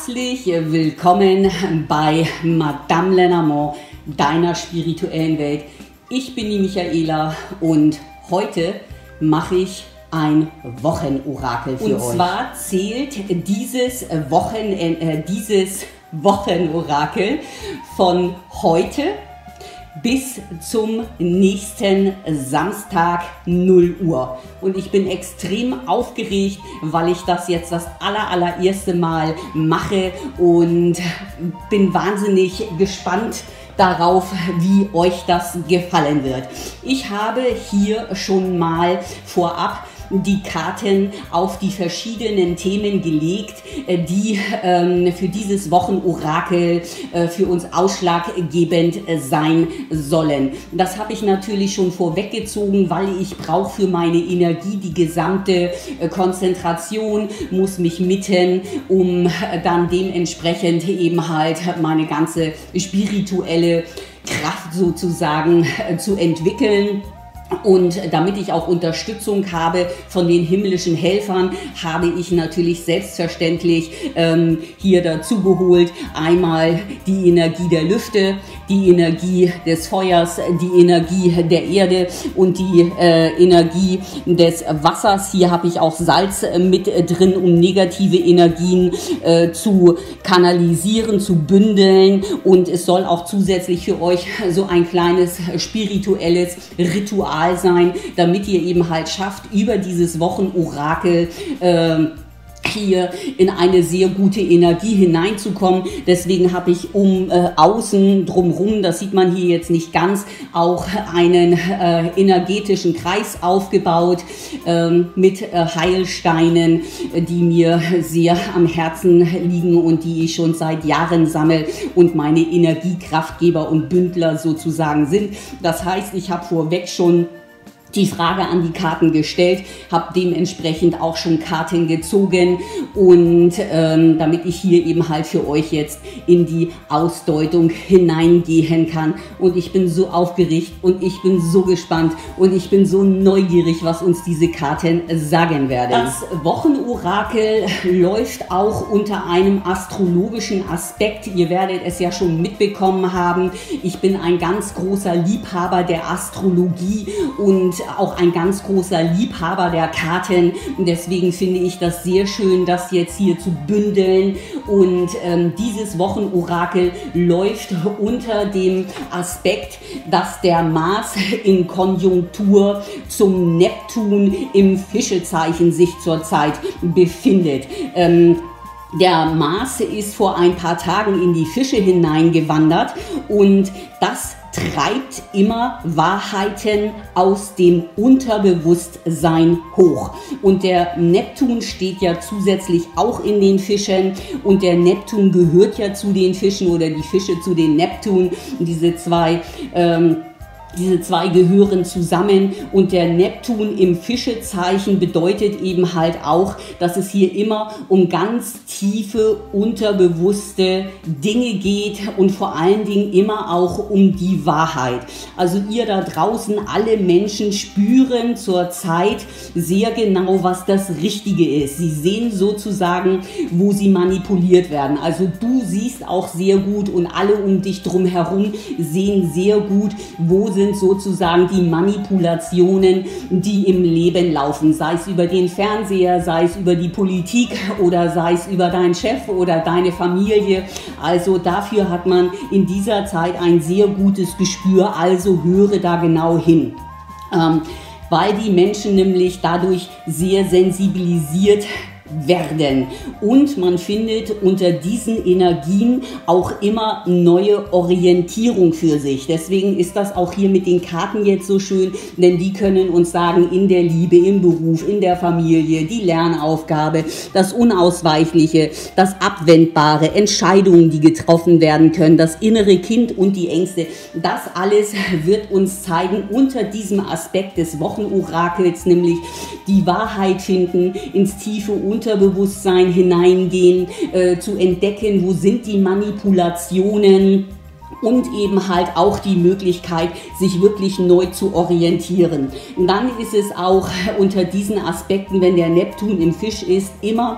Herzlich willkommen bei Madame Lenormand, deiner spirituellen Welt. Ich bin die Michaela und heute mache ich ein Wochenorakel für euch. Und zwar zählt dieses Wochenorakel von heute bis zum nächsten Samstag 0 Uhr. Und ich bin extrem aufgeregt, weil ich das jetzt das allererste Mal mache und bin wahnsinnig gespannt darauf, wie euch das gefallen wird. Ich habe hier schon mal vorab die Karten auf die verschiedenen Themen gelegt, die für dieses Wochenorakel für uns ausschlaggebend sein sollen. Das habe ich natürlich schon vorweggezogen, weil ich brauche für meine Energie die gesamte Konzentration, muss mich mitten, um dann dementsprechend eben halt meine ganze spirituelle Kraft sozusagen zu entwickeln. Und damit ich auch Unterstützung habe von den himmlischen Helfern, habe ich natürlich selbstverständlich hier dazu geholt einmal die Energie der Lüfte, die Energie des Feuers, die Energie der Erde und die Energie des Wassers. Hier habe ich auch Salz mit drin, um negative Energien zu kanalisieren, zu bündeln. Und es soll auch zusätzlich für euch so ein kleines spirituelles Ritual sein, damit ihr eben halt schafft, über dieses Wochenorakel hier in eine sehr gute Energie hineinzukommen. Deswegen habe ich außen drumherum, das sieht man hier jetzt nicht ganz, auch einen energetischen Kreis aufgebaut mit Heilsteinen, die mir sehr am Herzen liegen und die ich schon seit Jahren sammle und meine Energiekraftgeber und Bündler sozusagen sind. Das heißt, ich habe vorweg schon die Frage an die Karten gestellt, habe dementsprechend auch schon Karten gezogen und damit ich hier eben halt für euch jetzt in die Ausdeutung hineingehen kann. Und ich bin so aufgeregt und ich bin so gespannt und ich bin so neugierig, was uns diese Karten sagen werden. Das Wochenorakel läuft auch unter einem astrologischen Aspekt. Ihr werdet es ja schon mitbekommen haben. Ich bin ein ganz großer Liebhaber der Astrologie und auch ein ganz großer Liebhaber der Karten. Und deswegen finde ich das sehr schön, das jetzt hier zu bündeln. Und dieses Wochenorakel läuft unter dem Aspekt, dass der Mars in Konjunktur zum Neptun im Fischezeichen sich zurzeit befindet. Der Mars ist vor ein paar Tagen in die Fische hineingewandert und das treibt immer Wahrheiten aus dem Unterbewusstsein hoch. Und der Neptun steht ja zusätzlich auch in den Fischen und der Neptun gehört ja zu den Fischen oder die Fische zu den Neptun. Und diese zwei gehören zusammen und der Neptun im Fischezeichen bedeutet eben halt auch, dass es hier immer um ganz tiefe, unterbewusste Dinge geht und vor allen Dingen immer auch um die Wahrheit. Also ihr da draußen, alle Menschen spüren zurzeit sehr genau, was das Richtige ist. Sie sehen sozusagen, wo sie manipuliert werden. Also du siehst auch sehr gut und alle um dich drum herum sehen sehr gut, wo sind sozusagen die Manipulationen, die im Leben laufen, sei es über den Fernseher, sei es über die Politik oder sei es über deinen Chef oder deine Familie. Also dafür hat man in dieser Zeit ein sehr gutes Gespür, also höre da genau hin. Weil die Menschen nämlich dadurch sehr sensibilisiert werden und man findet unter diesen Energien auch immer neue Orientierung für sich. Deswegen ist das auch hier mit den Karten jetzt so schön, denn die können uns sagen, in der Liebe, im Beruf, in der Familie, die Lernaufgabe, das Unausweichliche, das Abwendbare, Entscheidungen, die getroffen werden können, das innere Kind und die Ängste. Das alles wird uns zeigen unter diesem Aspekt des Wochenorakels, nämlich die Wahrheit finden, ins tiefe Unterbewusstsein hineingehen, zu entdecken, wo sind die Manipulationen und eben halt auch die Möglichkeit, sich wirklich neu zu orientieren. Und dann ist es auch unter diesen Aspekten, wenn der Neptun im Fisch ist, immer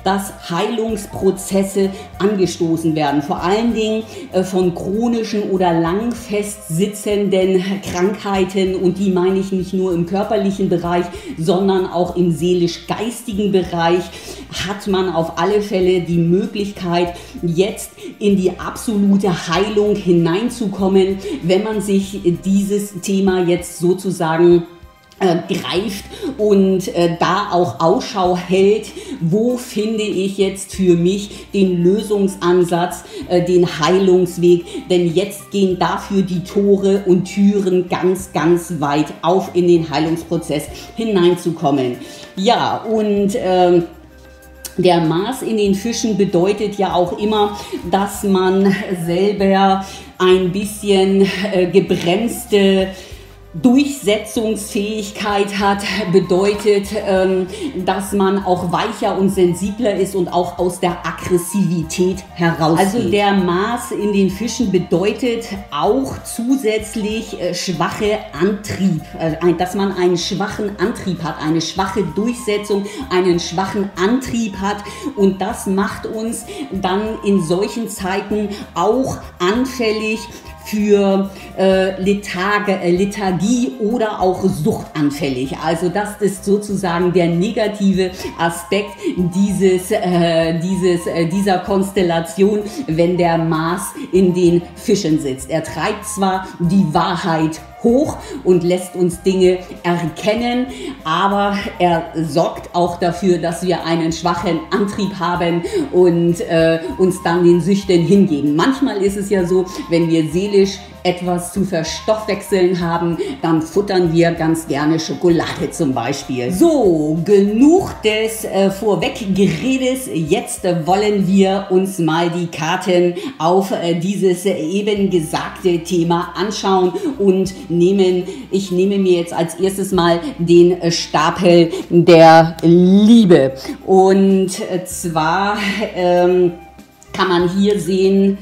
dass Heilungsprozesse angestoßen werden, vor allen Dingen von chronischen oder lang festsitzenden Krankheiten, und die meine ich nicht nur im körperlichen Bereich, sondern auch im seelisch-geistigen Bereich, hat man auf alle Fälle die Möglichkeit, jetzt in die absolute Heilung hineinzukommen, wenn man sich dieses Thema jetzt sozusagen greift und da auch Ausschau hält, wo finde ich jetzt für mich den Lösungsansatz, den Heilungsweg, denn jetzt gehen dafür die Tore und Türen ganz, ganz weit auf, in den Heilungsprozess hineinzukommen. Ja, und der Mars in den Fischen bedeutet ja auch immer, dass man selber ein bisschen gebremste Durchsetzungsfähigkeit hat, bedeutet, dass man auch weicher und sensibler ist und auch aus der Aggressivität herausgeht. Also der Mars in den Fischen bedeutet auch zusätzlich schwache Antrieb, dass man einen schwachen Antrieb hat, eine schwache Durchsetzung, einen schwachen Antrieb hat, und das macht uns dann in solchen Zeiten auch anfällig für Lethargie oder auch suchtanfällig. Also das ist sozusagen der negative Aspekt dieser Konstellation, wenn der Mars in den Fischen sitzt. Er treibt zwar die Wahrheit hoch und lässt uns Dinge erkennen, aber er sorgt auch dafür, dass wir einen schwachen Antrieb haben und uns dann den Süchten hingeben. Manchmal ist es ja so, wenn wir seelisch etwas zu verstoffwechseln haben, dann futtern wir ganz gerne Schokolade zum Beispiel. So, genug des Vorweggeredes. Jetzt wollen wir uns mal die Karten auf dieses eben gesagte Thema anschauen und ich nehme mir jetzt als erstes mal den Stapel der Liebe. Und zwar kann man hier sehen,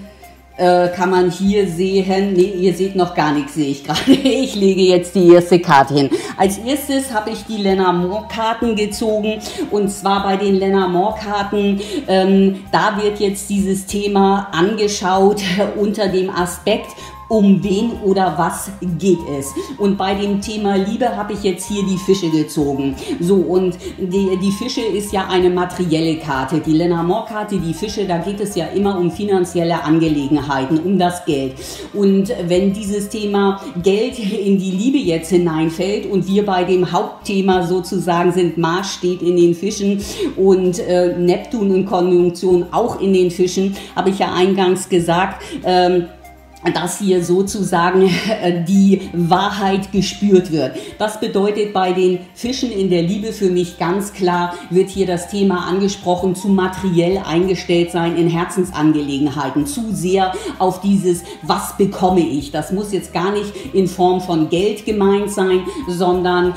nee, ihr seht noch gar nichts, sehe ich gerade. Ich lege jetzt die erste Karte hin. Als erstes habe ich die Lenormand-Karten gezogen, und zwar bei den Lenormand-Karten, da wird jetzt dieses Thema angeschaut unter dem Aspekt, um wen oder was geht es. Und bei dem Thema Liebe habe ich jetzt hier die Fische gezogen. So, und die Fische ist ja eine materielle Karte. Die Lenormand-Karte, die Fische, da geht es ja immer um finanzielle Angelegenheiten, um das Geld. Und wenn dieses Thema Geld in die Liebe jetzt hineinfällt und wir bei dem Hauptthema sozusagen sind, Mars steht in den Fischen und Neptun in Konjunktion auch in den Fischen, habe ich ja eingangs gesagt, dass hier sozusagen die Wahrheit gespürt wird. Das bedeutet, bei den Fischen in der Liebe für mich ganz klar wird hier das Thema angesprochen, zu materiell eingestellt sein in Herzensangelegenheiten, zu sehr auf dieses, was bekomme ich. Das muss jetzt gar nicht in Form von Geld gemeint sein, sondern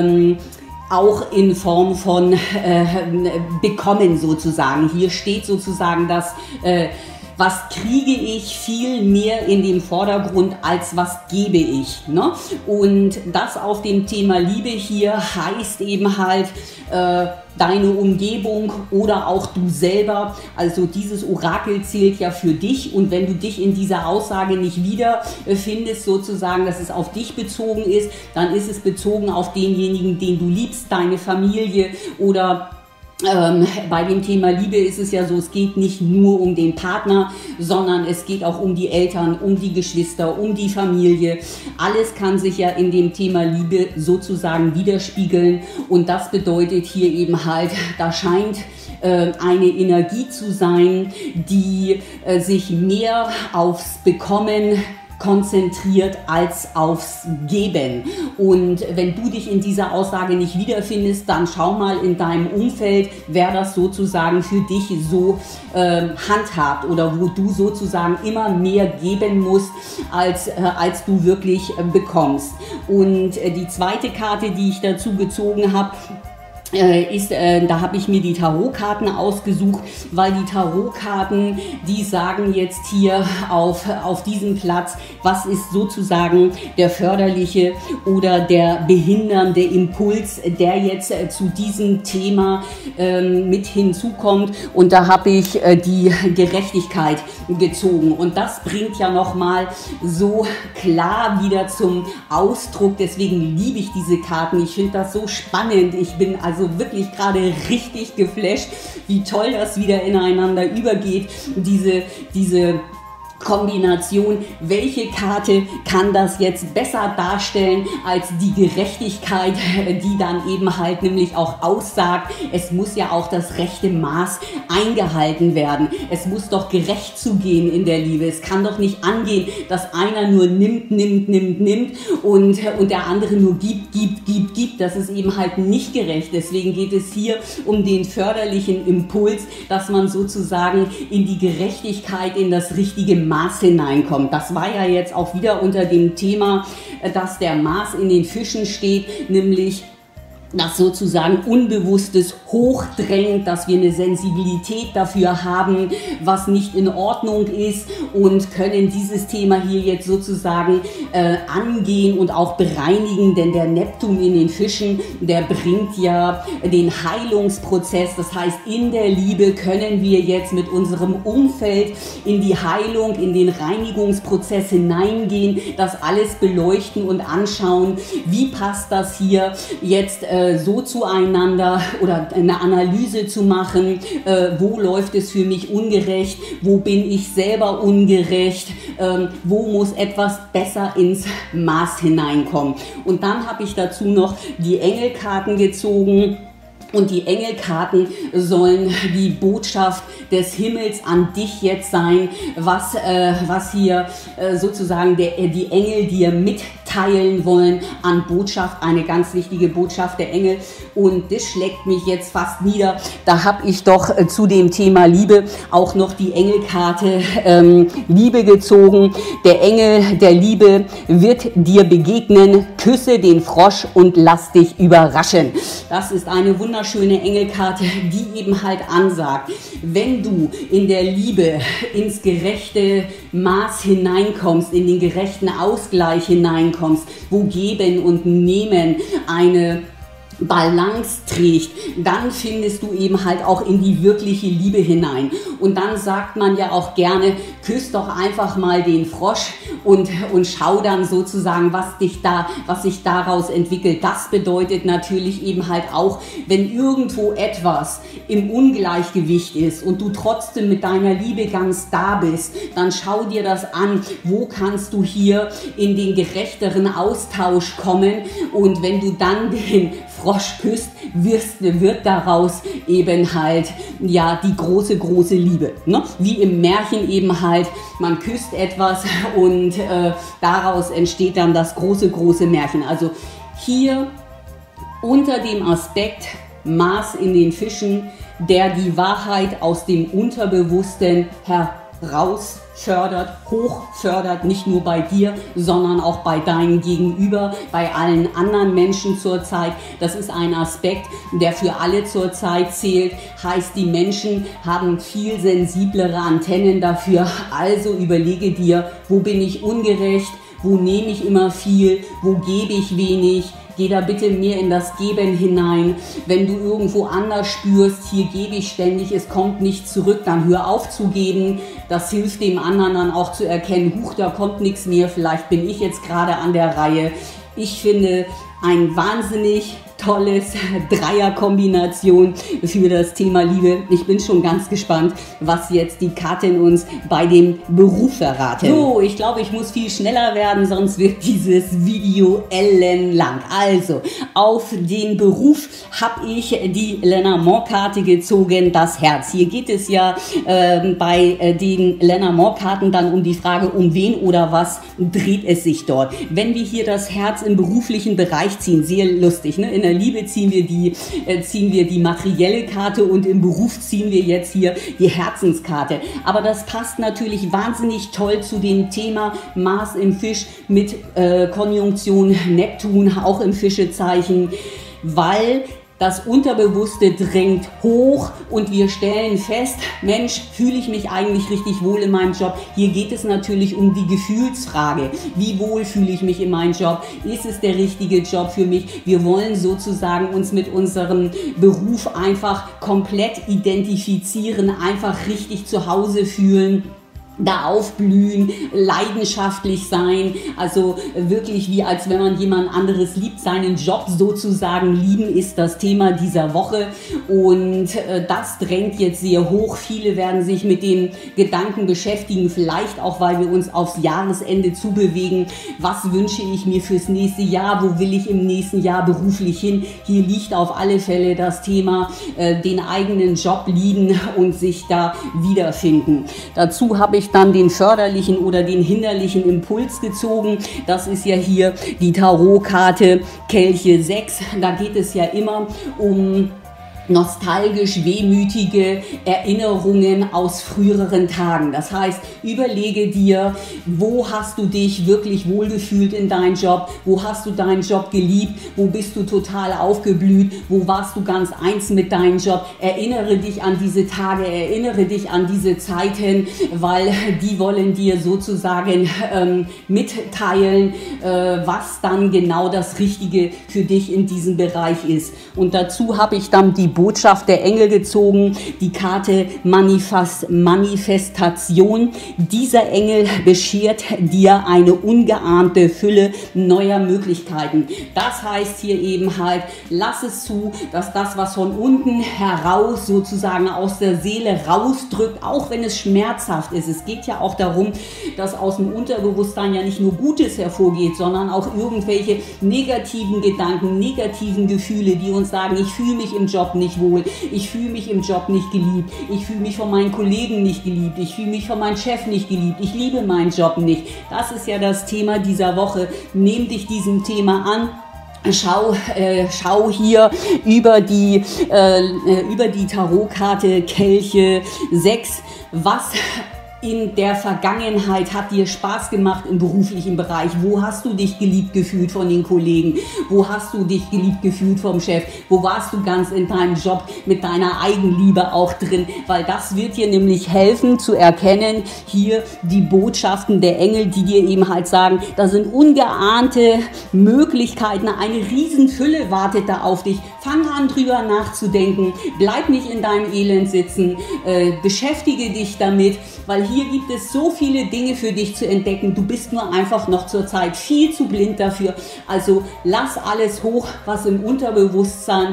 auch in Form von bekommen sozusagen. Hier steht sozusagen das was kriege ich viel mehr in den Vordergrund, als was gebe ich. Ne? Und das auf dem Thema Liebe hier heißt eben halt deine Umgebung oder auch du selber. Also dieses Orakel zählt ja für dich, und wenn du dich in dieser Aussage nicht wiederfindest, sozusagen, dass es auf dich bezogen ist, dann ist es bezogen auf denjenigen, den du liebst, deine Familie oder bei dem Thema Liebe ist es ja so, es geht nicht nur um den Partner, sondern es geht auch um die Eltern, um die Geschwister, um die Familie. Alles kann sich ja in dem Thema Liebe sozusagen widerspiegeln, und das bedeutet hier eben halt, da scheint eine Energie zu sein, die sich mehr aufs Bekommen konzentriert als aufs Geben. Und wenn du dich in dieser Aussage nicht wiederfindest, dann schau mal in deinem Umfeld, wer das sozusagen für dich so handhabt, oder wo du sozusagen immer mehr geben musst, als du wirklich bekommst. Und die zweite Karte, die ich dazu gezogen habe, da habe ich mir die Tarotkarten ausgesucht, weil die Tarotkarten, die sagen jetzt hier auf diesem Platz, was ist sozusagen der förderliche oder der behindernde Impuls, der jetzt zu diesem Thema mit hinzukommt. Und da habe ich die Gerechtigkeit gezogen. Und das bringt ja nochmal so klar wieder zum Ausdruck. Deswegen liebe ich diese Karten. Ich finde das so spannend. Ich bin also wirklich gerade richtig geflasht, wie toll das wieder ineinander übergeht, diese Kombination. Welche Karte kann das jetzt besser darstellen als die Gerechtigkeit, die dann eben halt nämlich auch aussagt, es muss ja auch das rechte Maß eingehalten werden. Es muss doch gerecht zugehen in der Liebe. Es kann doch nicht angehen, dass einer nur nimmt und der andere nur gibt. Das ist eben halt nicht gerecht. Deswegen geht es hier um den förderlichen Impuls, dass man sozusagen in die Gerechtigkeit, in das richtige Maß hineinkommt. Das war ja jetzt auch wieder unter dem Thema, dass der Mars in den Fischen steht, nämlich das sozusagen Unbewusstes hochdrängt, dass wir eine Sensibilität dafür haben, was nicht in Ordnung ist, und können dieses Thema hier jetzt sozusagen angehen und auch bereinigen, denn der Neptun in den Fischen, der bringt ja den Heilungsprozess. Das heißt, in der Liebe können wir jetzt mit unserem Umfeld in die Heilung, in den Reinigungsprozess hineingehen, das alles beleuchten und anschauen, wie passt das hier jetzt so zueinander, oder eine Analyse zu machen, wo läuft es für mich ungerecht, wo bin ich selber ungerecht, wo muss etwas besser ins Maß hineinkommen. Und dann habe ich dazu noch die Engelkarten gezogen. Und die Engelkarten sollen die Botschaft des Himmels an dich jetzt sein, was hier sozusagen die Engel dir mitteilen wollen an Botschaft, eine ganz wichtige Botschaft der Engel. Und das schlägt mich jetzt fast nieder. Da habe ich doch zu dem Thema Liebe auch noch die Engelkarte Liebe gezogen. Der Engel der Liebe wird dir begegnen, küsse den Frosch und lass dich überraschen. Das ist eine wunderschöne Engelkarte, die eben halt ansagt, wenn du in der Liebe ins gerechte Maß hineinkommst, in den gerechten Ausgleich hineinkommst, wo Geben und Nehmen eine Balance trägt, dann findest du eben halt auch in die wirkliche Liebe hinein. Und dann sagt man ja auch gerne, küss doch einfach mal den Frosch und schau dann sozusagen, was sich daraus entwickelt. Das bedeutet natürlich eben halt auch, wenn irgendwo etwas im Ungleichgewicht ist und du trotzdem mit deiner Liebe ganz da bist, dann schau dir das an, wo kannst du hier in den gerechteren Austausch kommen, und wenn du dann den Frosch küsst, wird daraus eben halt ja die große Liebe, ne? Wie im Märchen eben halt, man küsst etwas und daraus entsteht dann das große Märchen. Also hier unter dem Aspekt Mars in den Fischen, der die Wahrheit aus dem Unterbewussten herausfördert, hochfördert, nicht nur bei dir, sondern auch bei deinem Gegenüber, bei allen anderen Menschen zurzeit. Das ist ein Aspekt, der für alle zurzeit zählt. Heißt, die Menschen haben viel sensiblere Antennen dafür. Also überlege dir, wo bin ich ungerecht, wo nehme ich immer viel, wo gebe ich wenig. Geh da bitte mehr in das Geben hinein. Wenn du irgendwo anders spürst, hier gebe ich ständig, es kommt nicht zurück, dann hör auf zu geben. Das hilft dem anderen dann auch zu erkennen, huch, da kommt nichts mehr, vielleicht bin ich jetzt gerade an der Reihe. Ich finde, ein wahnsinnig tolles Dreierkombination für das Thema Liebe. Ich bin schon ganz gespannt, was jetzt die Karten uns bei dem Beruf verraten. So, ich glaube, ich muss viel schneller werden, sonst wird dieses Video ellenlang. Also, auf den Beruf habe ich die Lenormand-Karte gezogen, das Herz. Hier geht es ja bei den Lenormand-Karten dann um die Frage, um wen oder was dreht es sich dort. Wenn wir hier das Herz im beruflichen Bereich ziehen, sehr lustig, ne? In der Liebe ziehen wir die materielle Karte und im Beruf ziehen wir jetzt hier die Herzenskarte. Aber das passt natürlich wahnsinnig toll zu dem Thema Mars im Fisch mit Konjunktion Neptun, auch im Fischezeichen, weil Das Unterbewusste drängt hoch und wir stellen fest, Mensch, fühle ich mich eigentlich richtig wohl in meinem Job? Hier geht es natürlich um die Gefühlsfrage. Wie wohl fühle ich mich in meinem Job? Ist es der richtige Job für mich? Wir wollen sozusagen uns mit unserem Beruf einfach komplett identifizieren, einfach richtig zu Hause fühlen. Da aufblühen, leidenschaftlich sein, also wirklich wie als wenn man jemand anderes liebt, seinen Job sozusagen lieben, ist das Thema dieser Woche und das drängt jetzt sehr hoch. Viele werden sich mit den Gedanken beschäftigen, vielleicht auch, weil wir uns aufs Jahresende zubewegen. Was wünsche ich mir fürs nächste Jahr? Wo will ich im nächsten Jahr beruflich hin? Hier liegt auf alle Fälle das Thema den eigenen Job lieben und sich da wiederfinden. Dazu habe ich dann den förderlichen oder den hinderlichen Impuls gezogen. Das ist ja hier die Tarotkarte Kelche 6. Da geht es ja immer um nostalgisch wehmütige Erinnerungen aus früheren Tagen. Das heißt, überlege dir, wo hast du dich wirklich wohlgefühlt in deinem Job, wo hast du deinen Job geliebt, wo bist du total aufgeblüht, wo warst du ganz eins mit deinem Job. Erinnere dich an diese Tage, erinnere dich an diese Zeiten, weil die wollen dir sozusagen mitteilen, was dann genau das Richtige für dich in diesem Bereich ist. Und dazu habe ich dann die Botschaft der Engel gezogen, die Karte Manifestation. Dieser Engel beschert dir eine ungeahnte Fülle neuer Möglichkeiten. Das heißt hier eben halt, lass es zu, dass das, was von unten heraus sozusagen aus der Seele rausdrückt, auch wenn es schmerzhaft ist. Es geht ja auch darum, dass aus dem Unterbewusstsein ja nicht nur Gutes hervorgeht, sondern auch irgendwelche negativen Gedanken, negativen Gefühle, die uns sagen, ich fühle mich im Job nicht wohl, ich fühle mich im Job nicht geliebt, ich fühle mich von meinen Kollegen nicht geliebt, ich fühle mich von meinem Chef nicht geliebt, ich liebe meinen Job nicht. Das ist ja das Thema dieser Woche. Nimm dich diesem Thema an. Schau hier über die Tarotkarte Kelche 6, was in der Vergangenheit hat dir Spaß gemacht im beruflichen Bereich? Wo hast du dich geliebt gefühlt von den Kollegen? Wo hast du dich geliebt gefühlt vom Chef? Wo warst du ganz in deinem Job mit deiner Eigenliebe auch drin? Weil das wird dir nämlich helfen zu erkennen, hier die Botschaften der Engel, die dir eben halt sagen, da sind ungeahnte Möglichkeiten, eine Riesenfülle wartet da auf dich. Fang an, drüber nachzudenken, bleib nicht in deinem Elend sitzen, beschäftige dich damit, weil hier gibt es so viele Dinge für dich zu entdecken. Du bist nur einfach noch zurzeit viel zu blind dafür. Also lass alles hoch, was im Unterbewusstsein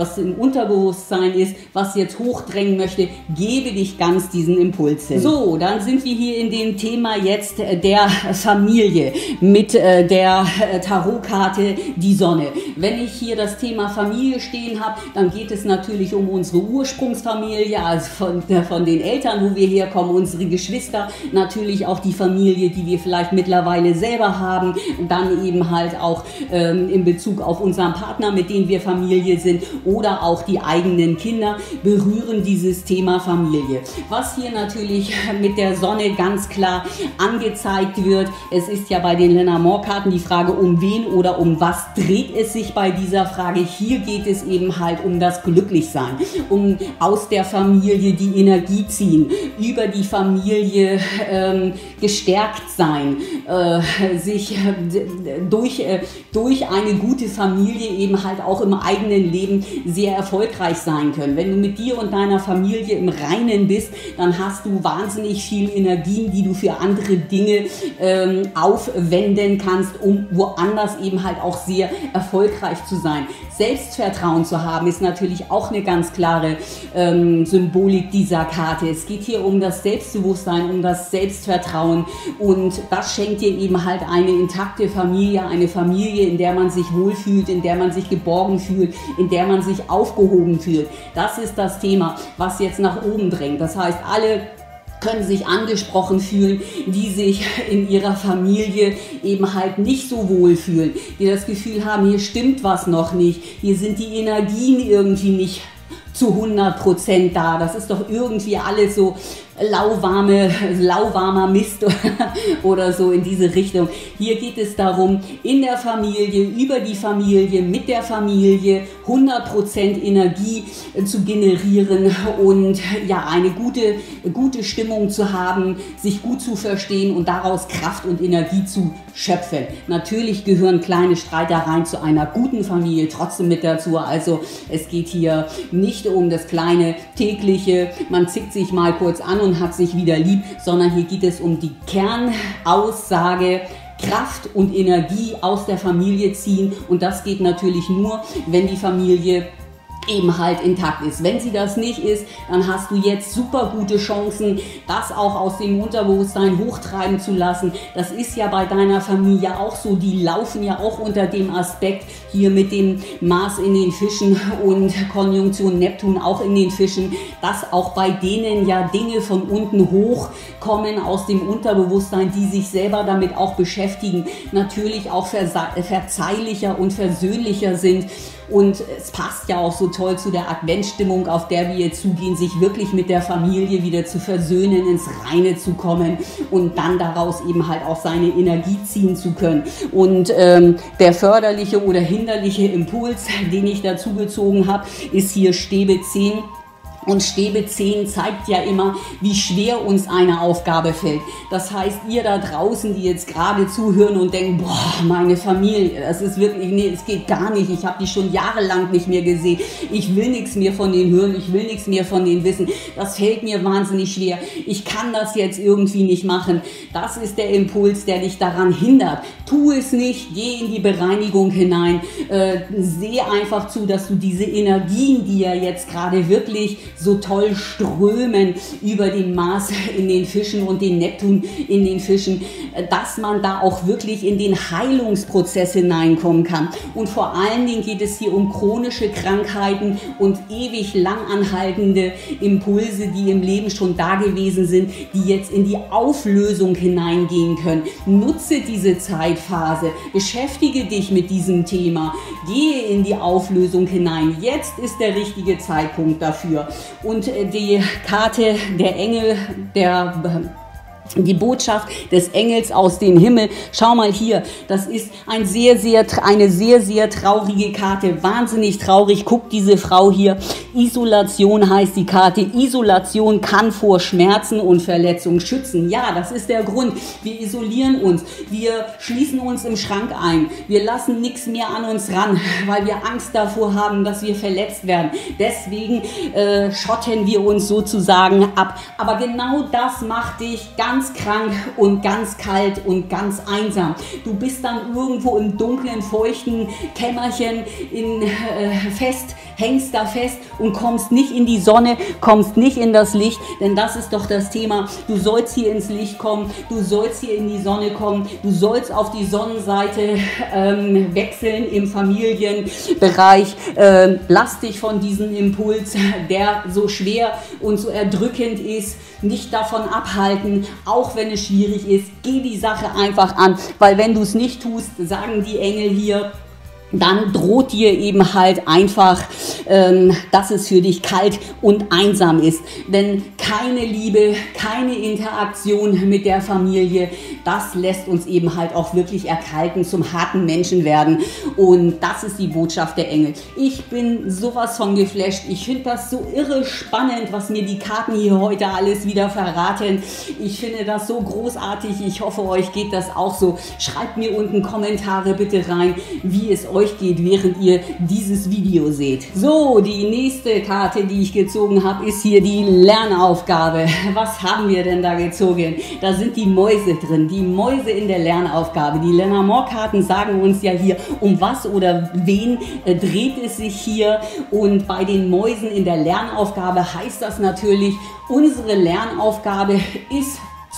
ist, was jetzt hochdrängen möchte, gebe dich ganz diesen Impulsen. So, dann sind wir hier in dem Thema jetzt der Familie mit der Tarotkarte die Sonne. Wenn ich hier das Thema Familie stehen habe, dann geht es natürlich um unsere Ursprungsfamilie, also von den Eltern, wo wir herkommen, unsere Geschwister, natürlich auch die Familie, die wir vielleicht mittlerweile selber haben, dann eben halt auch in Bezug auf unseren Partner, mit dem wir Familie sind, oder auch die eigenen Kinder berühren dieses Thema Familie. Was hier natürlich mit der Sonne ganz klar angezeigt wird, es ist ja bei den Lenormand-Karten die Frage, um wen oder um was dreht es sich bei dieser Frage. Hier geht es eben halt um das Glücklichsein, um aus der Familie die Energie ziehen, über die Familie gestärkt sein, sich durch eine gute Familie eben halt auch im eigenen Leben sehr erfolgreich sein können. Wenn du mit dir und deiner Familie im Reinen bist, dann hast du wahnsinnig viel Energien, die du für andere Dinge aufwenden kannst, um woanders eben halt auch sehr erfolgreich zu sein. Selbstvertrauen zu haben, ist natürlich auch eine ganz klare Symbolik dieser Karte. Es geht hier um das Selbstbewusstsein, um das Selbstvertrauen, und das schenkt dir eben halt eine intakte Familie, eine Familie, in der man sich wohlfühlt, in der man sich geborgen fühlt, in der man sich aufgehoben fühlt. Das ist das Thema, was jetzt nach oben drängt. Das heißt, alle können sich angesprochen fühlen, die sich in ihrer Familie eben halt nicht so wohl fühlen, die das Gefühl haben, hier stimmt was noch nicht, hier sind die Energien irgendwie nicht zu 100% da. Das ist doch irgendwie alles so lauwarmer Mist oder so in diese Richtung. Hier geht es darum, in der Familie, über die Familie, mit der Familie 100% Energie zu generieren und ja, eine gute Stimmung zu haben, sich gut zu verstehen und daraus Kraft und Energie zu schöpfen. Natürlich gehören kleine Streitereien zu einer guten Familie trotzdem mit dazu. Also es geht hier nicht um das kleine tägliche, man zickt sich mal kurz an und hat sich wieder lieb, sondern hier geht es um die Kernaussage, Kraft und Energie aus der Familie ziehen, und das geht natürlich nur, wenn die Familie eben halt intakt ist. Wenn sie das nicht ist, dann hast du jetzt super gute Chancen, das auch aus dem Unterbewusstsein hochtreiben zu lassen. Das ist ja bei deiner Familie auch so, die laufen ja auch unter dem Aspekt hier mit dem Mars in den Fischen und Konjunktion Neptun auch in den Fischen, dass auch bei denen ja Dinge von unten hochkommen aus dem Unterbewusstsein, die sich selber damit auch beschäftigen, natürlich auch verzeihlicher und versöhnlicher sind. Und es passt ja auch so toll zu der Adventsstimmung, auf der wir jetzt zugehen, sich wirklich mit der Familie wieder zu versöhnen, ins Reine zu kommen und dann daraus eben halt auch seine Energie ziehen zu können. Und der förderliche oder hinderliche Impuls, den ich dazu gezogen habe, ist hier Stäbe 10. Und Stäbe 10 zeigt ja immer, wie schwer uns eine Aufgabe fällt. Das heißt, ihr da draußen, die jetzt gerade zuhören und denken, boah, meine Familie, das ist wirklich, nee, es geht gar nicht. Ich habe die schon jahrelang nicht mehr gesehen. Ich will nichts mehr von denen hören, ich will nichts mehr von denen wissen. Das fällt mir wahnsinnig schwer. Ich kann das jetzt irgendwie nicht machen. Das ist der Impuls, der dich daran hindert. Tu es nicht, geh in die Bereinigung hinein. Sehe einfach zu, dass du diese Energien, die ja jetzt gerade wirklich so toll strömen über den Mars in den Fischen und den Neptun in den Fischen, dass man da auch wirklich in den Heilungsprozess hineinkommen kann. Und vor allen Dingen geht es hier um chronische Krankheiten und ewig langanhaltende Impulse, die im Leben schon da gewesen sind, die jetzt in die Auflösung hineingehen können. Nutze diese Zeitphase, beschäftige dich mit diesem Thema, gehe in die Auflösung hinein. Jetzt ist der richtige Zeitpunkt dafür. Und die Karte der Engel, die Botschaft des Engels aus dem Himmel. Schau mal hier, das ist eine sehr, sehr traurige Karte. Wahnsinnig traurig. Guck diese Frau hier. Isolation heißt die Karte. Isolation kann vor Schmerzen und Verletzungen schützen. Ja, das ist der Grund. Wir isolieren uns. Wir schließen uns im Schrank ein. Wir lassen nichts mehr an uns ran, weil wir Angst davor haben, dass wir verletzt werden. Deswegen schotten wir uns sozusagen ab. Aber genau das macht dich ganz krank und ganz kalt und ganz einsam. Du bist dann irgendwo im dunklen, feuchten Kämmerchen hängst da fest und kommst nicht in die Sonne, kommst nicht in das Licht, denn das ist doch das Thema. Du sollst hier ins Licht kommen, du sollst hier in die Sonne kommen, du sollst auf die Sonnenseite wechseln im Familienbereich. Lass dich von diesem Impuls, der so schwer und so erdrückend ist, nicht davon abhalten, auch wenn es schwierig ist. Geh die Sache einfach an, weil wenn du es nicht tust, sagen die Engel hier, dann droht dir eben halt einfach, dass es für dich kalt und einsam ist. Denn keine Liebe, keine Interaktion mit der Familie, das lässt uns eben halt auch wirklich erkalten, zum harten Menschen werden. Und das ist die Botschaft der Engel. Ich bin sowas von geflasht. Ich finde das so irre spannend, was mir die Karten hier heute alles wieder verraten. Ich finde das so großartig. Ich hoffe, euch geht das auch so. Schreibt mir unten Kommentare bitte rein, wie es euch geht, während ihr dieses Video seht. So, die nächste Karte, die ich gezogen habe, ist hier die Lernaufgabe. Was haben wir denn da gezogen? Da sind die Mäuse drin, die Mäuse in der Lernaufgabe. Die Lenormand-Karten sagen uns ja hier, um was oder wen dreht es sich hier. Und bei den Mäusen in der Lernaufgabe heißt das natürlich, unsere Lernaufgabe ist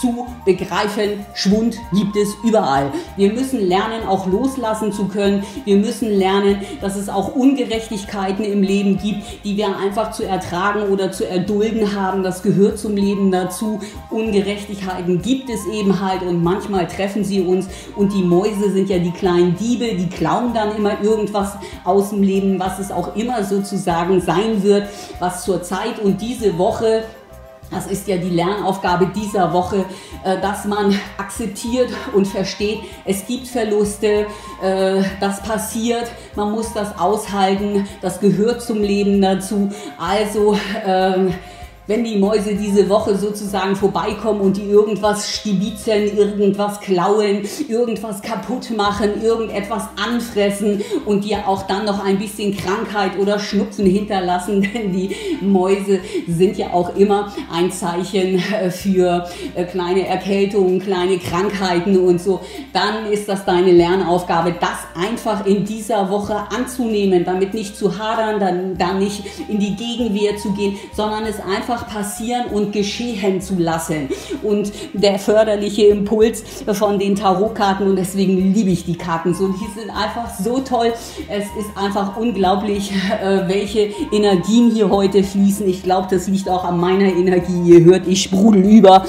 zu begreifen, Schwund gibt es überall. Wir müssen lernen, auch loslassen zu können. Wir müssen lernen, dass es auch Ungerechtigkeiten im Leben gibt, die wir einfach zu ertragen oder zu erdulden haben. Das gehört zum Leben dazu. Ungerechtigkeiten gibt es eben halt und manchmal treffen sie uns und die Mäuse sind ja die kleinen Diebe, die klauen dann immer irgendwas aus dem Leben, was es auch immer sozusagen sein wird, was zur Zeit und diese Woche, das ist ja die Lernaufgabe dieser Woche, dass man akzeptiert und versteht, es gibt Verluste, das passiert, man muss das aushalten, das gehört zum Leben dazu. Also wenn die Mäuse diese Woche sozusagen vorbeikommen und die irgendwas stibitzen, irgendwas klauen, irgendwas kaputt machen, irgendetwas anfressen und dir auch dann noch ein bisschen Krankheit oder Schnupfen hinterlassen, denn die Mäuse sind ja auch immer ein Zeichen für kleine Erkältungen, kleine Krankheiten und so, dann ist das deine Lernaufgabe, das einfach in dieser Woche anzunehmen, damit nicht zu hadern, dann nicht in die Gegenwehr zu gehen, sondern es einfach passieren und geschehen zu lassen. Und der förderliche Impuls von den Tarotkarten, und deswegen liebe ich die Karten so, die sind einfach so toll. Es ist einfach unglaublich, welche Energien hier heute fließen. Ich glaube, das liegt auch an meiner Energie. Ihr hört, ich sprudel über.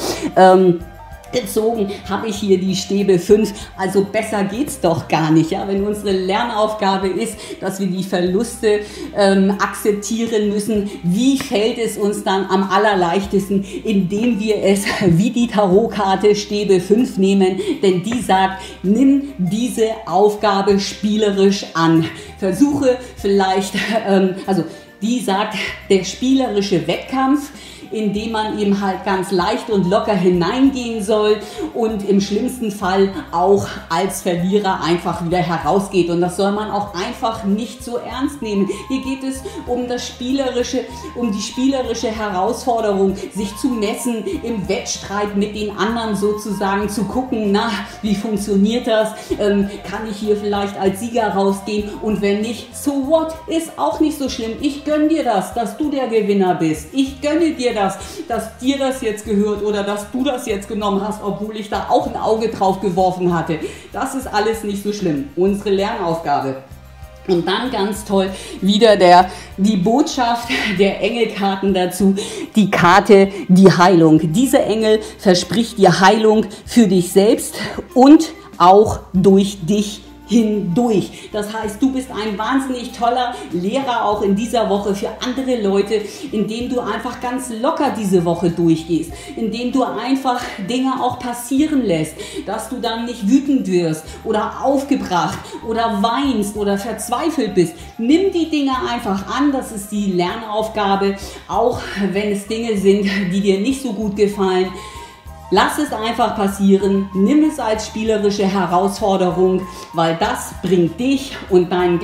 Gezogen habe ich hier die Stäbe 5, also besser geht's doch gar nicht, ja? Wenn unsere Lernaufgabe ist, dass wir die Verluste akzeptieren müssen, wie fällt es uns dann am allerleichtesten, indem wir es wie die Tarotkarte Stäbe 5 nehmen, denn die sagt, nimm diese Aufgabe spielerisch an, versuche vielleicht, also die sagt, der spielerische Wettkampf, in dem man eben halt ganz leicht und locker hineingehen soll und im schlimmsten Fall auch als Verlierer einfach wieder herausgeht. Und das soll man auch einfach nicht so ernst nehmen. Hier geht es um das spielerische, um die spielerische Herausforderung, sich zu messen, im Wettstreit mit den anderen sozusagen zu gucken, na, wie funktioniert das? Kann ich hier vielleicht als Sieger rausgehen? Und wenn nicht, so what? Ist auch nicht so schlimm. Ich gönne dir das, dass du der Gewinner bist. Ich gönne dir das, dass dir das jetzt gehört oder dass du das jetzt genommen hast, obwohl ich da auch ein Auge drauf geworfen hatte. Das ist alles nicht so schlimm. Unsere Lernaufgabe. Und dann ganz toll wieder die Botschaft der Engelkarten dazu, die Karte, die Heilung. Dieser Engel verspricht dir Heilung für dich selbst und auch durch dich hindurch. Das heißt, du bist ein wahnsinnig toller Lehrer auch in dieser Woche für andere Leute, indem du einfach ganz locker diese Woche durchgehst, indem du einfach Dinge auch passieren lässt, dass du dann nicht wütend wirst oder aufgebracht oder weinst oder verzweifelt bist. Nimm die Dinge einfach an, das ist die Lernaufgabe, auch wenn es Dinge sind, die dir nicht so gut gefallen. Lass es einfach passieren, nimm es als spielerische Herausforderung, weil das bringt dich und dein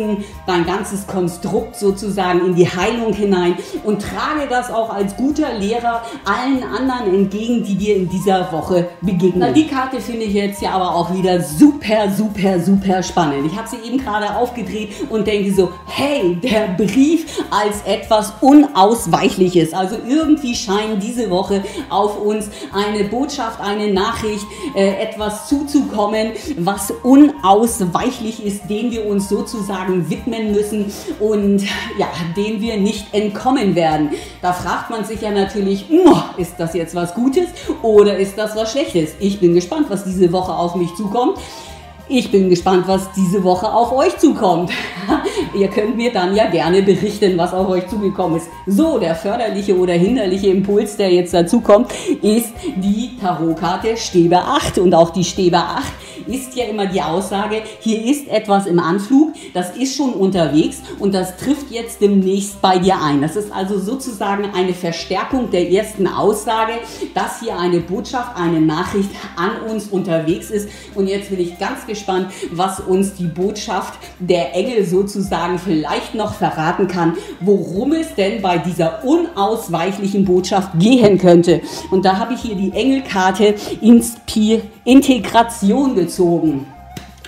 ganzes Konstrukt sozusagen in die Heilung hinein und trage das auch als guter Lehrer allen anderen entgegen, die dir in dieser Woche begegnen. Na, die Karte finde ich jetzt ja aber auch wieder super, super, super spannend. Ich habe sie eben gerade aufgedreht und denke so, hey, der Brief als etwas Unausweichliches. Also irgendwie scheint diese Woche auf uns eine Botschaft, eine Nachricht, etwas zuzukommen, was unausweichlich ist, dem wir uns sozusagen widmen müssen und ja, dem wir nicht entkommen werden. Da fragt man sich ja natürlich, ist das jetzt was Gutes oder ist das was Schlechtes? Ich bin gespannt, was diese Woche auf mich zukommt. Ich bin gespannt, was diese Woche auf euch zukommt. Ihr könnt mir dann ja gerne berichten, was auf euch zugekommen ist. So, der förderliche oder hinderliche Impuls, der jetzt dazu kommt, ist die Tarotkarte Stäbe 8. Und auch die Stäbe 8 ist ja immer die Aussage, hier ist etwas im Anflug, das ist schon unterwegs und das trifft jetzt demnächst bei dir ein. Das ist also sozusagen eine Verstärkung der ersten Aussage, dass hier eine Botschaft, eine Nachricht an uns unterwegs ist. Und jetzt bin ich ganz gespannt, was uns die Botschaft der Engel sozusagen vielleicht noch verraten kann, worum es denn bei dieser unausweichlichen Botschaft gehen könnte. Und da habe ich hier die Engelkarte Integration gezogen.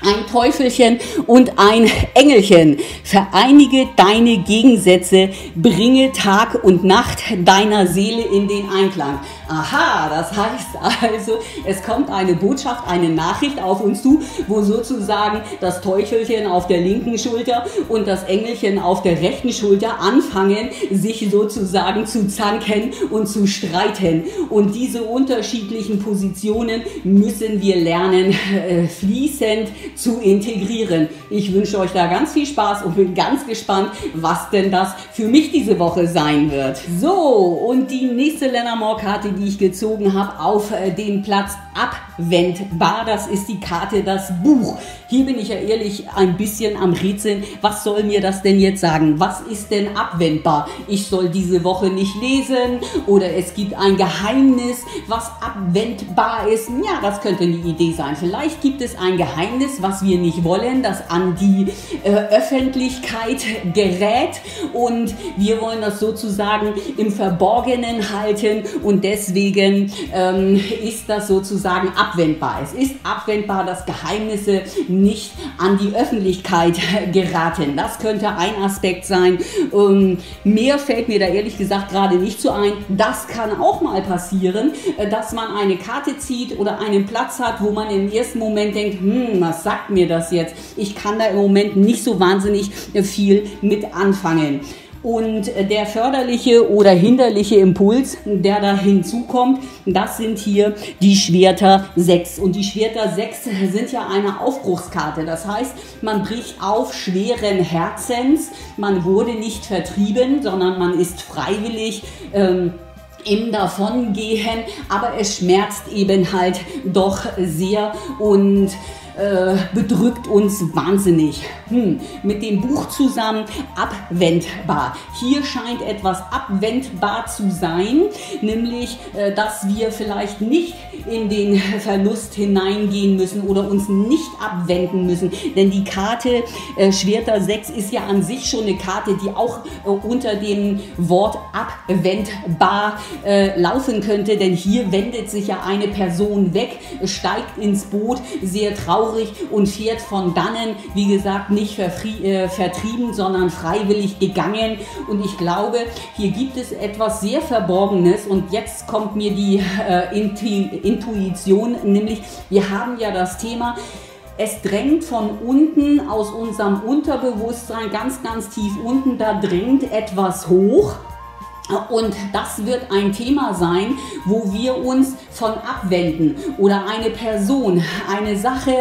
ein Teufelchen und ein Engelchen. Vereinige deine Gegensätze, bringe Tag und Nacht deiner Seele in den Einklang. Aha, das heißt also, es kommt eine Botschaft, eine Nachricht auf uns zu, wo sozusagen das Teufelchen auf der linken Schulter und das Engelchen auf der rechten Schulter anfangen, sich sozusagen zu zanken und zu streiten. Und diese unterschiedlichen Positionen müssen wir lernen, fließend zu integrieren. Ich wünsche euch da ganz viel Spaß und bin ganz gespannt, was denn das für mich diese Woche sein wird. So, und die nächste Lenormand-Karte, die ich gezogen habe, auf den Platz abwendbar, das ist die Karte das Buch. Hier bin ich ja ehrlich ein bisschen am Rätseln. Was soll mir das denn jetzt sagen? Was ist denn abwendbar? Ich soll diese Woche nicht lesen oder es gibt ein Geheimnis, was abwendbar ist. Ja, das könnte eine Idee sein. Vielleicht gibt es ein Geheimnis, was wir nicht wollen, das an die Öffentlichkeit gerät und wir wollen das sozusagen im Verborgenen halten und deswegen ist das sozusagen abwendbar. Es ist abwendbar, dass Geheimnisse nicht an die Öffentlichkeit geraten. Das könnte ein Aspekt sein. Mehr fällt mir da ehrlich gesagt gerade nicht so ein. Das kann auch mal passieren, dass man eine Karte zieht oder einen Platz hat, wo man im ersten Moment denkt, was sagt mir das jetzt? Ich kann da im Moment nicht so wahnsinnig viel mit anfangen. Und der förderliche oder hinderliche Impuls, der da hinzukommt, das sind hier die Schwerter 6. Und die Schwerter 6 sind ja eine Aufbruchskarte. Das heißt, man bricht auf schweren Herzens, man wurde nicht vertrieben, sondern man ist freiwillig im Davongehen, aber es schmerzt eben halt doch sehr und bedrückt uns wahnsinnig. Mit dem Buch zusammen abwendbar. Hier scheint etwas abwendbar zu sein, nämlich, dass wir vielleicht nicht in den Verlust hineingehen müssen oder uns nicht abwenden müssen, denn die Karte Schwerter 6 ist ja an sich schon eine Karte, die auch unter dem Wort abwendbar laufen könnte, denn hier wendet sich ja eine Person weg, steigt ins Boot, sehr traurig und fährt von dannen, wie gesagt, nicht vertrieben, sondern freiwillig gegangen. Und ich glaube, hier gibt es etwas sehr Verborgenes und jetzt kommt mir die Intuition, nämlich wir haben ja das Thema, es drängt von unten aus unserem Unterbewusstsein, ganz, ganz tief unten, da drängt etwas hoch. Und das wird ein Thema sein, wo wir uns von abwenden oder eine Person, eine Sache,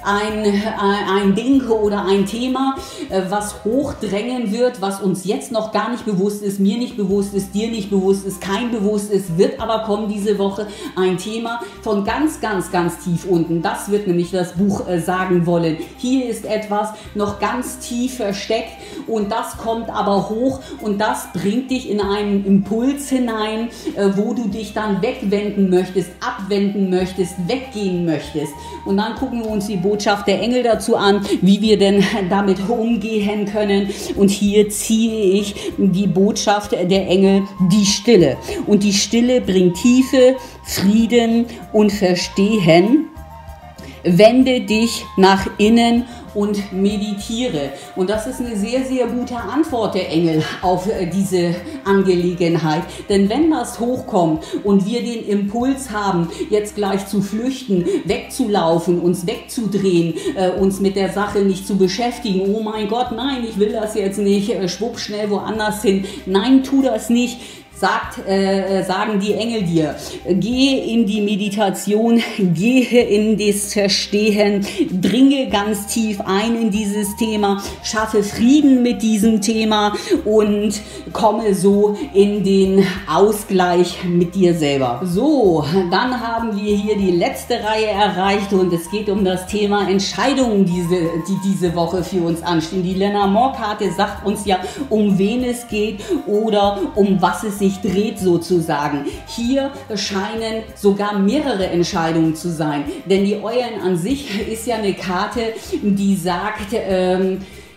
ein Ding oder ein Thema, was hochdrängen wird, was uns jetzt noch gar nicht bewusst ist, mir nicht bewusst ist, dir nicht bewusst ist, kein bewusst ist, wird aber kommen diese Woche ein Thema von ganz, ganz, ganz tief unten. Das wird nämlich das Buch sagen wollen. Hier ist etwas noch ganz tief versteckt und das kommt aber hoch und das bringt dich in einen Impuls hinein, wo du dich dann wegwenden möchtest, abwenden möchtest, weggehen möchtest. Und dann gucken wir uns die Botschaft der Engel dazu an, wie wir denn damit umgehen können. Und hier ziehe ich die Botschaft der Engel, die Stille. Und die Stille bringt Tiefe, Frieden und Verstehen. Wende dich nach innen und meditiere. Und das ist eine sehr, sehr gute Antwort der Engel auf diese Angelegenheit. Denn wenn das hochkommt und wir den Impuls haben, jetzt gleich zu flüchten, wegzulaufen, uns wegzudrehen, uns mit der Sache nicht zu beschäftigen, oh mein Gott, nein, ich will das jetzt nicht, schwupp schnell woanders hin. Nein, tu das nicht. Sagen die Engel dir, gehe in die Meditation, gehe in das Verstehen, dringe ganz tief ein in dieses Thema, schaffe Frieden mit diesem Thema und komme so in den Ausgleich mit dir selber. So, dann haben wir hier die letzte Reihe erreicht und es geht um das Thema Entscheidungen, die diese Woche für uns anstehen. Die Lenormand-Karte sagt uns ja, um wen es geht oder um was es sich dreht sozusagen. Hier scheinen sogar mehrere Entscheidungen zu sein, denn die Eulen an sich ist ja eine Karte, die sagt,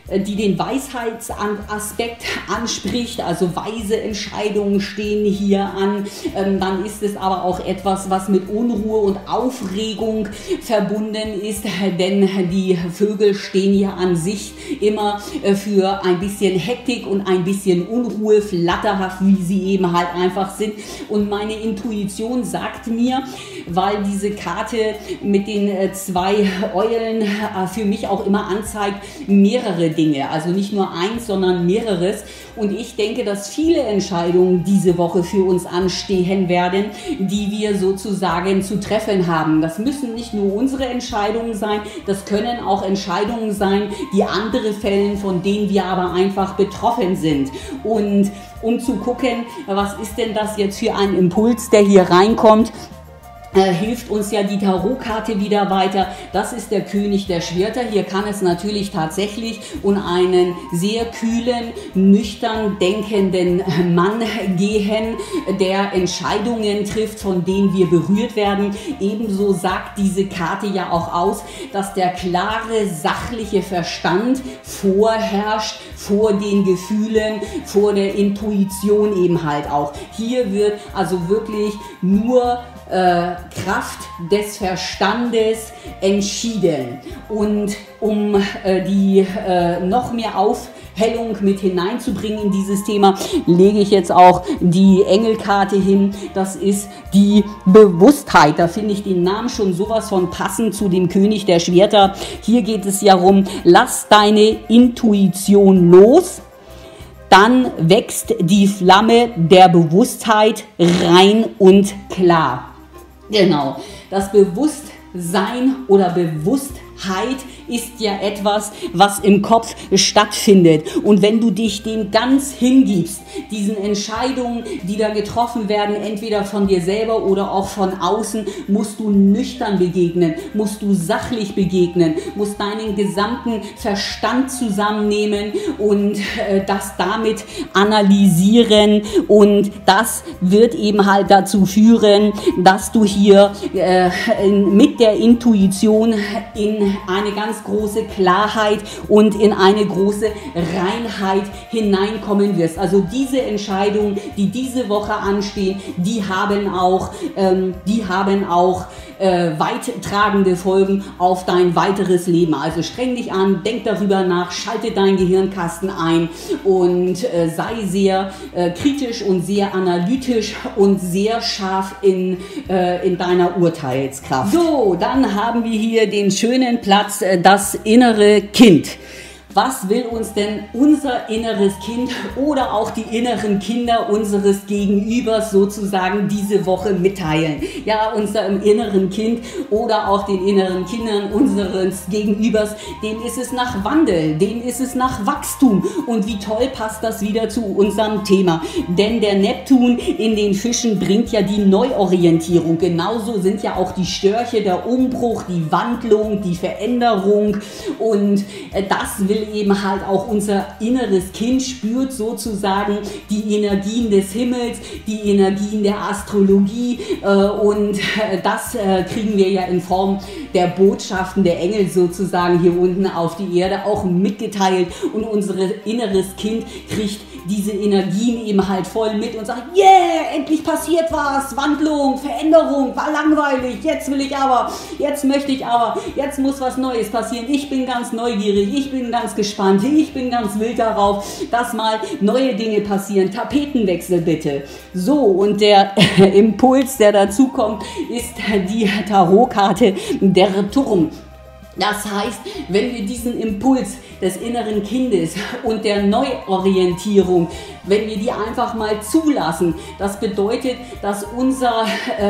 die den Weisheitsaspekt anspricht, also weise Entscheidungen stehen hier an. Dann ist es aber auch etwas, was mit Unruhe und Aufregung verbunden ist, denn die Vögel stehen hier an sich immer für ein bisschen Hektik und ein bisschen Unruhe, flatterhaft, wie sie eben halt einfach sind. Und meine Intuition sagt mir, weil diese Karte mit den zwei Eulen für mich auch immer anzeigt, mehrere Dinge, also nicht nur eins, sondern mehreres. Und ich denke, dass viele Entscheidungen diese Woche für uns anstehen werden, die wir sozusagen zu treffen haben. Das müssen nicht nur unsere Entscheidungen sein, das können auch Entscheidungen sein, die andere fällen, von denen wir aber einfach betroffen sind. Und um zu gucken, was ist denn das jetzt für ein Impuls, der hier reinkommt, hilft uns ja die Tarotkarte wieder weiter. Das ist der König der Schwerter. Hier kann es natürlich tatsächlich um einen sehr kühlen, nüchtern denkenden Mann gehen, der Entscheidungen trifft, von denen wir berührt werden. Ebenso sagt diese Karte ja auch aus, dass der klare, sachliche Verstand vorherrscht vor den Gefühlen, vor der Intuition eben halt auch. Hier wird also wirklich nur Kraft des Verstandes entschieden. Und um die noch mehr Aufhellung mit hineinzubringen in dieses Thema, lege ich jetzt auch die Engelkarte hin. Das ist die Bewusstheit. Da finde ich den Namen schon sowas von passend zu dem König der Schwerter. Hier geht es ja um, lass deine Intuition los. Dann wächst die Flamme der Bewusstheit rein und klar. Genau, das Bewusstsein oder Bewusstheit ist ja etwas, was im Kopf stattfindet. Und wenn du dich dem ganz hingibst, diesen Entscheidungen, die da getroffen werden, entweder von dir selber oder auch von außen, musst du nüchtern begegnen, musst du sachlich begegnen, musst deinen gesamten Verstand zusammennehmen und das damit analysieren. Und das wird eben halt dazu führen, dass du hier mit der Intuition in eine ganz große Klarheit und in eine große Reinheit hineinkommen wirst. Also diese Entscheidungen, die diese Woche anstehen, die haben auch weittragende Folgen auf dein weiteres Leben. Also streng dich an, denk darüber nach, schalte deinen Gehirnkasten ein und sei sehr kritisch und sehr analytisch und sehr scharf in deiner Urteilskraft. So, dann haben wir hier den schönen Platz, das innere Kind. Was will uns denn unser inneres Kind oder auch die inneren Kinder unseres Gegenübers sozusagen diese Woche mitteilen? Ja, unserem inneren Kind oder auch den inneren Kindern unseres Gegenübers, denen ist es nach Wandel, denen ist es nach Wachstum. Und wie toll passt das wieder zu unserem Thema? Denn der Neptun in den Fischen bringt ja die Neuorientierung. Genauso sind ja auch die Störche, der Umbruch, die Wandlung, die Veränderung. Und das will eben halt auch unser inneres Kind, spürt sozusagen die Energien des Himmels, die Energien der Astrologie und das kriegen wir ja in Form der Botschaften der Engel sozusagen hier unten auf die Erde auch mitgeteilt und unser inneres Kind kriegt diese Energien eben halt voll mit und sagt, yeah, endlich passiert was, Wandlung, Veränderung, war langweilig, jetzt will ich aber, jetzt möchte ich aber, jetzt muss was Neues passieren, ich bin ganz neugierig, ich bin ganz gespannt, ich bin ganz wild darauf, dass mal neue Dinge passieren, Tapetenwechsel bitte. So, und der Impuls, der dazu kommt, ist die Tarotkarte der Turm. Das heißt, wenn wir diesen Impuls des inneren Kindes und der Neuorientierung, wenn wir die einfach mal zulassen, das bedeutet, dass unsere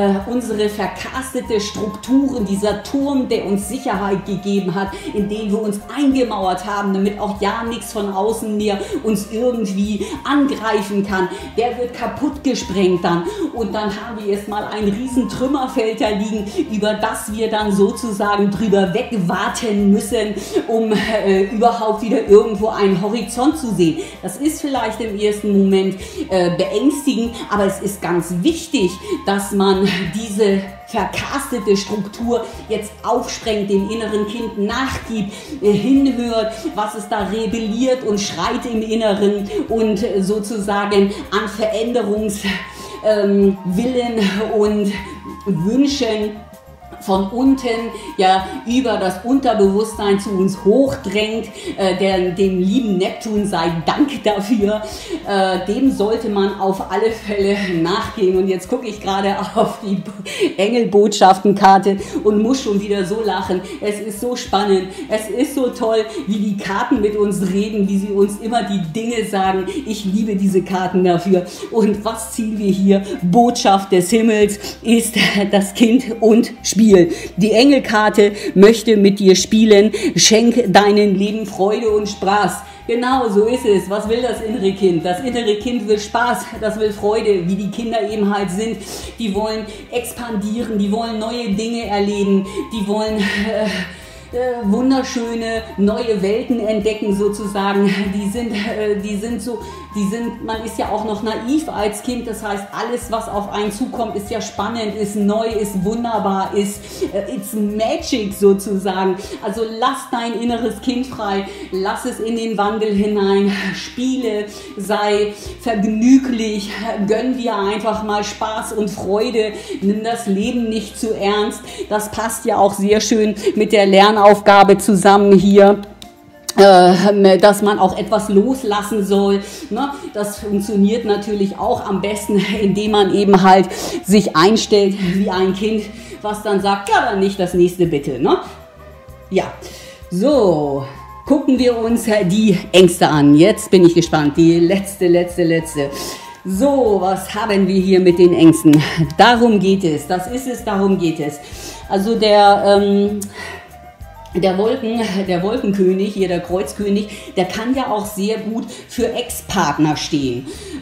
verkastete Strukturen, dieser Turm, der uns Sicherheit gegeben hat, in den wir uns eingemauert haben, damit auch ja nichts von außen mehr uns irgendwie angreifen kann, der wird kaputt gesprengt dann. Und dann haben wir erstmal ein riesen Trümmerfeld da liegen, über das wir dann sozusagen drüber wegwachsen warten müssen, um überhaupt wieder irgendwo einen Horizont zu sehen. Das ist vielleicht im ersten Moment beängstigend, aber es ist ganz wichtig, dass man diese verkastete Struktur jetzt aufsprengt, dem inneren Kind nachgibt, hinhört, was es da rebelliert und schreit im Inneren und sozusagen an Veränderungswillen und Wünschen von unten ja über das Unterbewusstsein zu uns hochdrängt, dem lieben Neptun sei Dank dafür, dem sollte man auf alle Fälle nachgehen. Und jetzt gucke ich gerade auf die Engelbotschaftenkarte und muss schon wieder so lachen. Es ist so spannend, es ist so toll, wie die Karten mit uns reden, wie sie uns immer die Dinge sagen. Ich liebe diese Karten dafür. Und was ziehen wir hier? Botschaft des Himmels ist das Kind und Spiel. Die Engelkarte möchte mit dir spielen. Schenk deinem Leben Freude und Spaß. Genau, so ist es. Was will das innere Kind? Das innere Kind will Spaß, das will Freude, wie die Kinder eben halt sind. Die wollen expandieren, die wollen neue Dinge erleben, die wollen wunderschöne neue Welten entdecken sozusagen. Man ist ja auch noch naiv als Kind, das heißt, alles, was auf einen zukommt, ist ja spannend, ist neu, ist wunderbar, it's magic sozusagen. Also lass dein inneres Kind frei, lass es in den Wandel hinein, spiele, sei vergnüglich, gönn dir einfach mal Spaß und Freude, nimm das Leben nicht zu ernst. Das passt ja auch sehr schön mit der Lernaufgabe zusammen hier, dass man auch etwas loslassen soll. Ne? Das funktioniert natürlich auch am besten, indem man eben halt sich einstellt wie ein Kind, was dann sagt, ja, dann nicht das nächste bitte. Ne? Ja, so, gucken wir uns die Ängste an. Jetzt bin ich gespannt, die letzte. So, was haben wir hier mit den Ängsten? Darum geht es, das ist es, darum geht es. Also der Wolkenkönig, hier der Kreuzkönig, der kann ja auch sehr gut für Ex-Partner stehen.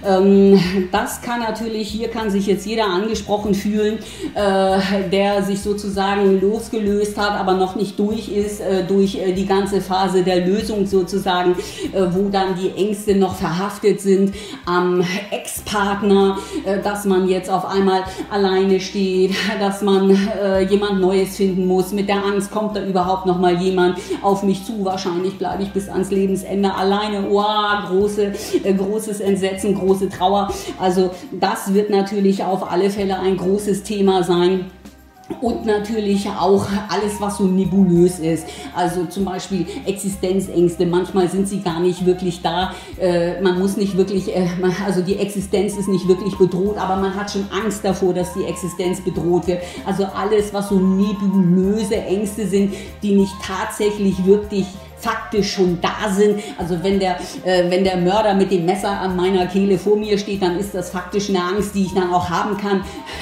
Das kann natürlich, hier kann sich jetzt jeder angesprochen fühlen, der sich sozusagen losgelöst hat, aber noch nicht durch ist, durch die ganze Phase der Lösung sozusagen, wo dann die Ängste noch verhaftet sind am Ex-Partner, dass man jetzt auf einmal alleine steht, dass man jemand Neues finden muss. Mit der Angst kommt da überhaupt noch mal jemand auf mich zu, wahrscheinlich bleibe ich bis ans Lebensende alleine. Wow, großes Entsetzen, große Trauer. Also das wird natürlich auf alle Fälle ein großes Thema sein. Und natürlich auch alles, was so nebulös ist, also zum Beispiel Existenzängste, manchmal sind sie gar nicht wirklich da, man muss nicht wirklich, also die Existenz ist nicht wirklich bedroht, aber man hat schon Angst davor, dass die Existenz bedroht wird. Also alles, was so nebulöse Ängste sind, die nicht tatsächlich wirklich faktisch schon da sind. Also wenn der Mörder mit dem Messer an meiner Kehle vor mir steht, dann ist das faktisch eine Angst, die ich dann auch haben kann.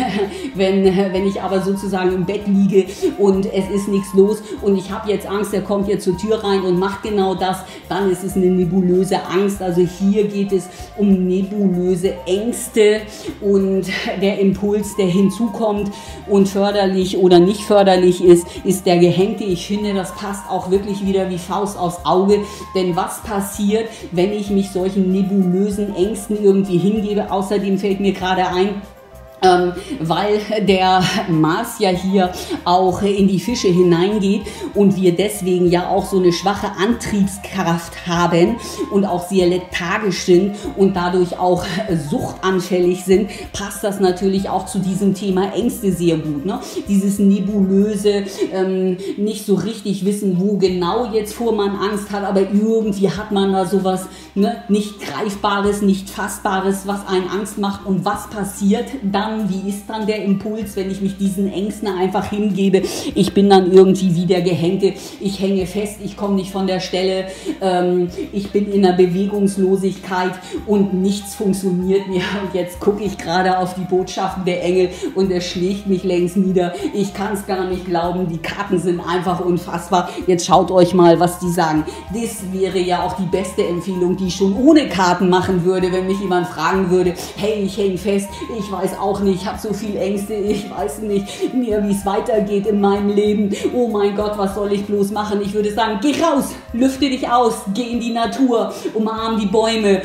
wenn ich aber sozusagen im Bett liege und es ist nichts los und ich habe jetzt Angst, der kommt jetzt zur Tür rein und macht genau das, dann ist es eine nebulöse Angst. Also hier geht es um nebulöse Ängste und der Impuls, der hinzukommt und förderlich oder nicht förderlich ist der Gehängte. Ich finde, das passt auch wirklich wieder wie Faust aufs Auge, denn was passiert, wenn ich mich solchen nebulösen Ängsten irgendwie hingebe? Außerdem fällt mir gerade ein, weil der Mars ja hier auch in die Fische hineingeht und wir deswegen ja auch so eine schwache Antriebskraft haben und auch sehr lethargisch sind und dadurch auch suchtanfällig sind, passt das natürlich auch zu diesem Thema Ängste sehr gut. Ne? Dieses nebulöse, nicht so richtig wissen, wo genau jetzt vor man Angst hat, aber irgendwie hat man da sowas, ne? Nicht Greifbares, nicht Fassbares, was einen Angst macht und was passiert dann? Wie ist dann der Impuls, wenn ich mich diesen Ängsten einfach hingebe? Ich bin dann irgendwie wie der Gehängte, ich hänge fest, ich komme nicht von der Stelle, ich bin in der Bewegungslosigkeit und nichts funktioniert mehr. Und jetzt gucke ich gerade auf die Botschaften der Engel und es schlägt mich längst nieder. Ich kann es gar nicht glauben, die Karten sind einfach unfassbar. Jetzt schaut euch mal, was die sagen. Das wäre ja auch die beste Empfehlung, die ich schon ohne Karten machen würde, wenn mich jemand fragen würde, hey, ich hänge fest, ich weiß auch nicht, ich habe so viel Ängste, ich weiß nicht mehr, wie es weitergeht in meinem Leben. Oh mein Gott, was soll ich bloß machen? Ich würde sagen, geh raus, lüfte dich aus, geh in die Natur, umarm die Bäume,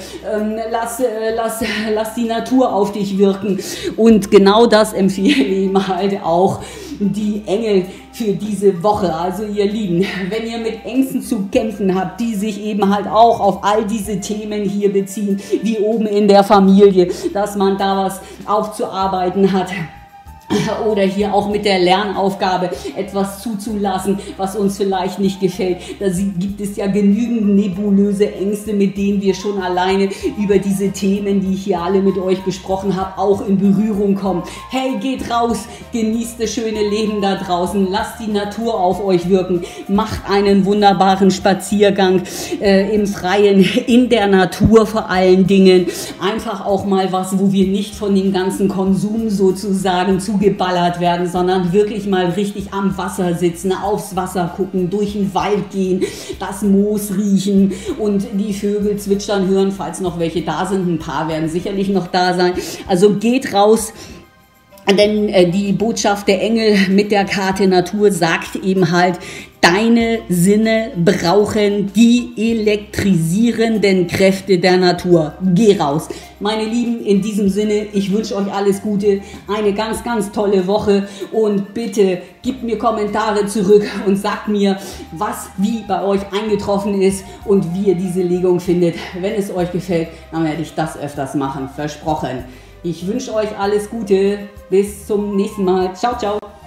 lass die Natur auf dich wirken. Und genau das empfehle ich halt auch die Engel für diese Woche. Also ihr Lieben, wenn ihr mit Ängsten zu kämpfen habt, die sich eben halt auch auf all diese Themen hier beziehen, wie oben in der Familie, dass man da was aufzuarbeiten hat, oder hier auch mit der Lernaufgabe etwas zuzulassen, was uns vielleicht nicht gefällt. Da gibt es ja genügend nebulöse Ängste, mit denen wir schon alleine über diese Themen, die ich hier alle mit euch besprochen habe, auch in Berührung kommen. Hey, geht raus, genießt das schöne Leben da draußen, lasst die Natur auf euch wirken, macht einen wunderbaren Spaziergang im Freien, in der Natur vor allen Dingen. Einfach auch mal was, wo wir nicht von dem ganzen Konsum sozusagen zugeballert werden, sondern wirklich mal richtig am Wasser sitzen, aufs Wasser gucken, durch den Wald gehen, das Moos riechen und die Vögel zwitschern hören, falls noch welche da sind. Ein paar werden sicherlich noch da sein. Also geht raus. Denn die Botschaft der Engel mit der Karte Natur sagt eben halt, deine Sinne brauchen die elektrisierenden Kräfte der Natur. Geh raus. Meine Lieben, in diesem Sinne, ich wünsche euch alles Gute, eine ganz, ganz tolle Woche und bitte gebt mir Kommentare zurück und sagt mir, was wie bei euch eingetroffen ist und wie ihr diese Legung findet. Wenn es euch gefällt, dann werde ich das öfters machen, versprochen. Ich wünsche euch alles Gute. Bis zum nächsten Mal. Ciao, ciao.